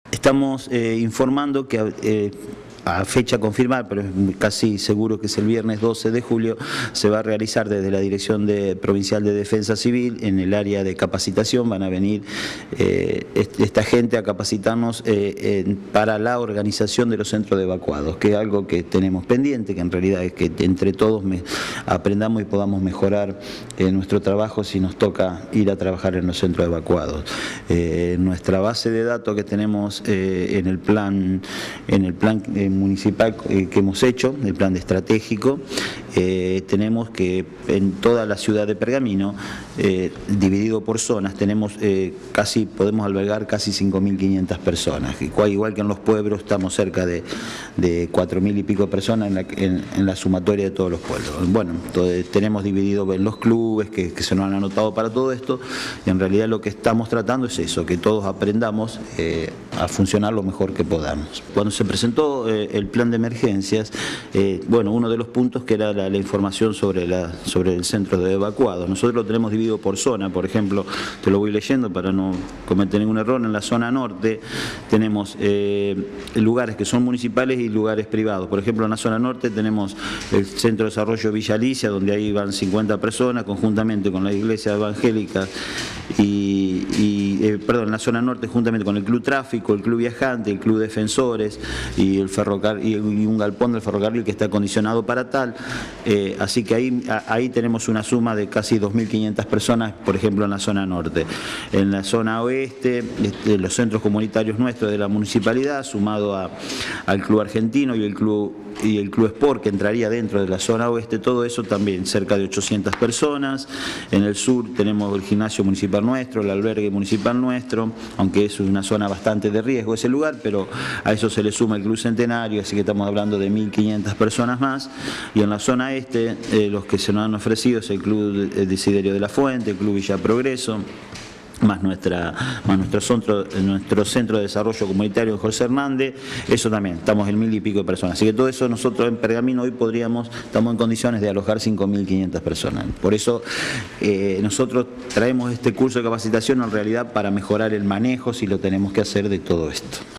Estamos informando que a fecha a confirmar, pero es casi seguro que es el viernes 12 de julio, se va a realizar desde la Dirección Provincial de Defensa Civil, en el área de capacitación, van a venir esta gente a capacitarnos para la organización de los centros de evacuados, que es algo que tenemos pendiente, que en realidad es que entre todos aprendamos y podamos mejorar nuestro trabajo si nos toca ir a trabajar en los centros evacuados. Nuestra base de datos que tenemos en el plan municipal que hemos hecho, el plan estratégico, tenemos que en toda la ciudad de Pergamino, dividido por zonas, tenemos podemos albergar casi 5.500 personas, igual que en los pueblos estamos cerca de 4.000 y pico personas en la sumatoria de todos los pueblos. Bueno, entonces, tenemos dividido en los clubes que se nos han anotado para todo esto, y en realidad lo que estamos tratando es eso, que todos aprendamos a funcionar lo mejor que podamos. Cuando se presentó el plan de emergencias, bueno, uno de los puntos que era la información sobre el centro de evacuados. Nosotros lo tenemos dividido por zona, por ejemplo, te lo voy leyendo para no cometer ningún error. En la zona norte tenemos lugares que son municipales y lugares privados. Por ejemplo, en la zona norte tenemos el Centro de Desarrollo Villa Alicia, donde ahí van 50 personas, conjuntamente con la Iglesia Evangélica en la zona norte, juntamente con el Club Tráfico, el Club Viajante, el Club Defensores y el ferrocarril, y un galpón del ferrocarril que está acondicionado para tal. Así que ahí tenemos una suma de casi 2.500 personas, por ejemplo, en la zona norte. En la zona oeste, los centros comunitarios nuestros de la municipalidad, sumado al Club Argentino y el Club Sport, que entraría dentro de la zona oeste, todo eso también cerca de 800 personas. En el sur tenemos el gimnasio municipal nuestro, el albergue municipal nuestro, aunque es una zona bastante de riesgo ese lugar, pero a eso se le suma el Club Centenario, así que estamos hablando de 1.500 personas más. Y en la zona este, los que se nos han ofrecido es el Club Desiderio de la Fuente, el Club Villa Progreso, más nuestro centro de desarrollo comunitario de José Hernández. Eso también, estamos en 1.000 y pico de personas. Así que todo eso nosotros en Pergamino hoy estamos en condiciones de alojar 5.500 personas. Por eso nosotros traemos este curso de capacitación en realidad para mejorar el manejo, si lo tenemos que hacer, de todo esto.